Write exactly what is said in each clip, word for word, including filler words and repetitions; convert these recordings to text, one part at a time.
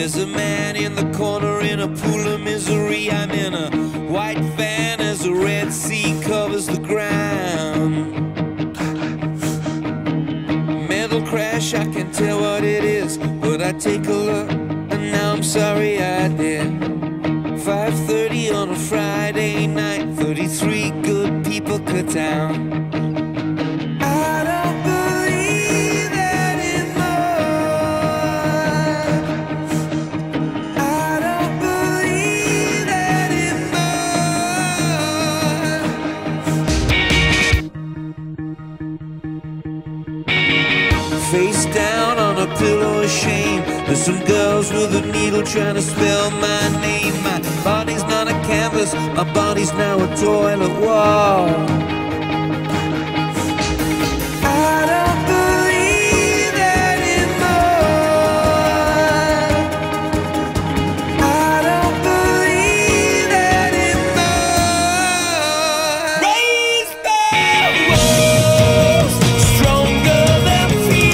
There's a man in the corner in a pool of misery. I'm in a white van as the Red Sea covers the ground. Metal crash, I can't tell what it is, but I take a look and now I'm sorry I did. five thirty on a Friday night, thirty-three good people cut down. Face down on a pillow of shame. There's some girls with a needle trying to spell my name. My body's not a canvas, my body's now a toilet wall. I don't believe anymore. I don't believe anymore. Raised by wolves, stronger than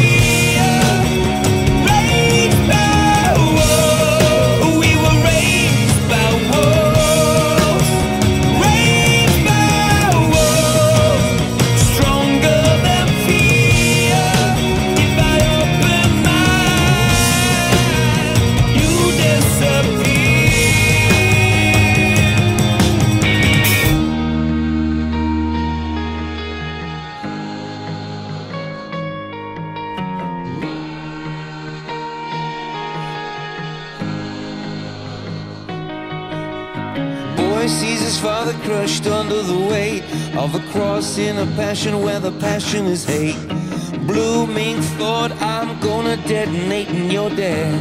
sees his father crushed under the weight of the cross in a passion where the passion is hate. Blooming thought, I'm gonna detonate and you're dead.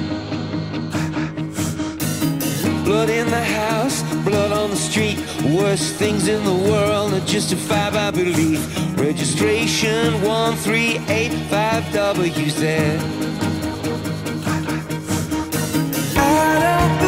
Blood in the house, blood on the street. Worst things in the world are justified by belief. Registration one three eight five W Z. I don't